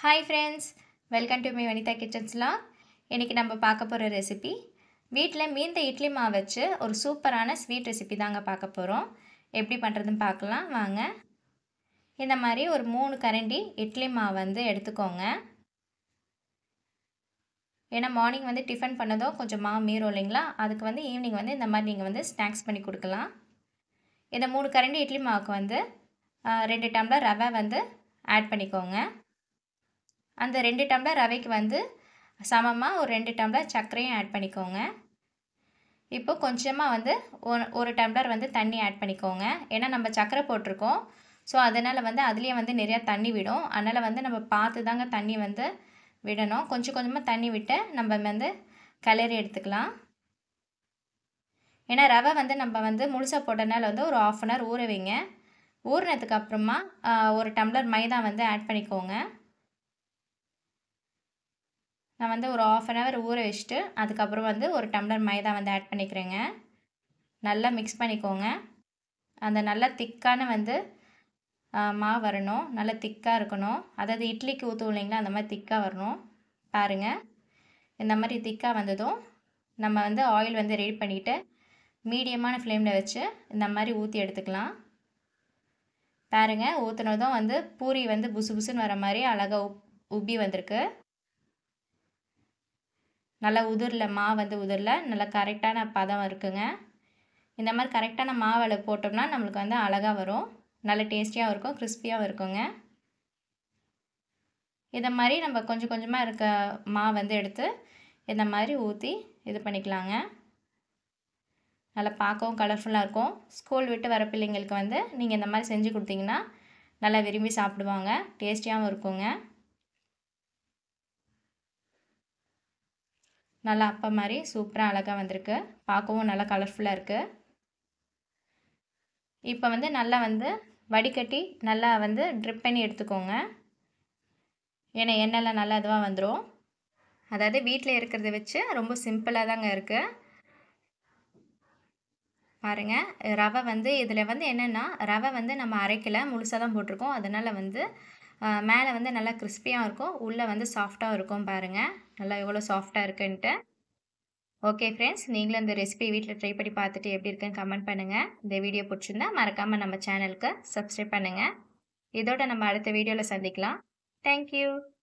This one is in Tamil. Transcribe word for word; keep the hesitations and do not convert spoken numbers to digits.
Hi friends, welcome to my Vanitha Kitchens Vlog. இன்னைக்கு நம்ம பார்க்க போற ரெசிபி வீட்ல மீந்த இட்லி மாவு வச்சு ஒரு சூப்பரான ஸ்வீட் ரெசிபி தாங்க பார்க்க போறோம். எப்படி பண்றதுன்னு பார்க்கலாம் வாங்க. இந்த மாதிரி ஒரு மூணு கரண்டி இட்லி மாவு வந்து எடுத்துக்கோங்க. ஏன்னா மார்னிங் வந்து டிஃபன் பண்ணதோ கொஞ்சம் மாவு மீறும் இல்லைங்களா, அதுக்கு வந்து ஈவினிங் வந்து இந்த மாதிரி நீங்கள் வந்து ஸ்நாக்ஸ் பண்ணி கொடுக்கலாம். இந்த மூணு கரண்டி இட்லி மாவுக்கு வந்து ரெண்டு டம்ளர் ரவை வந்து ஆட் பண்ணிக்கோங்க. அந்த ரெண்டு டம்ளர் ரவைக்கு வந்து சமமாக ஒரு ரெண்டு டம்ளர் சர்க்கரையும் ஆட் பண்ணிக்கோங்க. இப்போ கொஞ்சமாக வந்து ஒரு டம்ளர் வந்து தண்ணி ஆட் பண்ணிக்கோங்க. ஏன்னா நம்ம சர்க்கரை போட்டிருக்கோம், ஸோ அதனால் வந்து அதுலேயே வந்து நிறையா தண்ணி விடும். அதனால் வந்து நம்ம பார்த்து தாங்க தண்ணி வந்து விடணும். கொஞ்சம் கொஞ்சமாக தண்ணி விட்டு நம்ம வந்து கிளறி எடுத்துக்கலாம். ஏன்னா ரவை வந்து நம்ம வந்து முழுசாக போட்டனால வந்து ஒரு ஆஃப் அன் ஹவர் ஊற வைங்க. ஊறினதுக்கு அப்புறமா ஒரு டம்ளர் மைதா வந்து ஆட் பண்ணிக்கோங்க. நான் வந்து ஒரு ஆஃப் அன் ஹவர் ஊற வச்சுட்டு அதுக்கப்புறம் வந்து ஒரு டம்ளர் மைதா வந்து ஆட் பண்ணிக்கிறேங்க. நல்லா மிக்ஸ் பண்ணிக்கோங்க. அந்த நல்லா திக்கான வந்து மாவு வரணும், நல்லா திக்காக இருக்கணும். அதாவது இட்லிக்கு ஊற்றுவோம் இல்லைங்களா, அந்த மாதிரி திக்காக வரணும். பாருங்கள், இந்த மாதிரி திக்காக வந்ததும் நம்ம வந்து ஆயில் வந்து ரெடி பண்ணிவிட்டு மீடியமான ஃப்ளேமில் வச்சு இந்த மாதிரி ஊற்றி எடுத்துக்கலாம். பாருங்கள், ஊற்றுனதும் வந்து பூரி வந்து புசு புசுன்னு வர மாதிரி அழகாக உப் உப்பி வந்திருக்கு. நல்லா உதிரில் மாவு வந்து உதிரில் நல்லா கரெக்டான பதம் இருக்குங்க. இந்த மாதிரி கரெக்டான மாவில் போட்டோம்னா நம்மளுக்கு வந்து அழகாக வரும், நல்ல டேஸ்டியாகவும் இருக்கும், கிறிஸ்பியாகவும் இருக்குங்க. இதை மாதிரி நம்ம கொஞ்சம் கொஞ்சமாக இருக்க மாவு வந்து எடுத்து இந்த மாதிரி ஊற்றி இது பண்ணிக்கலாங்க. நல்லா பார்க்கவும் கலர்ஃபுல்லாக இருக்கும். ஸ்கூல் விட்டு வர பிள்ளைங்களுக்கு வந்து நீங்கள் இந்த மாதிரி செஞ்சு கொடுத்தீங்கன்னா நல்லா விரும்பி சாப்பிடுவாங்க, டேஸ்டியாகவும் இருக்குங்க. நல்லா அப்போ மாதிரி சூப்பராக அழகாக வந்திருக்கு, பார்க்கவும் நல்லா கலர்ஃபுல்லாக இருக்குது. இப்போ வந்து நல்லா வந்து வடிகட்டி நல்லா வந்து ட்ரிப் பண்ணி எடுத்துக்கோங்க. ஏன்னா எண்ணெய்லாம் நல்லா இதுவாக வந்துடும். அதாவது வீட்டில் இருக்கிறத வச்சு ரொம்ப சிம்பிளாக தாங்க இருக்குது. பாருங்கள், ரவை வந்து இதில் வந்து என்னென்னா ரவை வந்து நம்ம அரைக்கலை, முழுசாக தான் போட்டிருக்கோம். அதனால் வந்து மேலே வந்து நல்லா கிறிஸ்பியாக இருக்கும், உள்ளே வந்து சாஃப்டாக இருக்கும். பாருங்கள் நல்லா எவ்வளோ சாஃப்டாக இருக்குன்ட்டு. ஓகே ஃப்ரெண்ட்ஸ், நீங்களும் இந்த ரெசிபி வீட்டில் ட்ரை பண்ணி பார்த்துட்டு எப்படி இருக்குன்னு கமெண்ட் பண்ணுங்கள். இந்த வீடியோ பிடிச்சிருந்தா மறக்காமல் நம்ம சேனலுக்கு சப்ஸ்கிரைப் பண்ணுங்கள். இதோட நம்ம அடுத்த வீடியோவில் சந்திக்கலாம். தேங்க்யூ.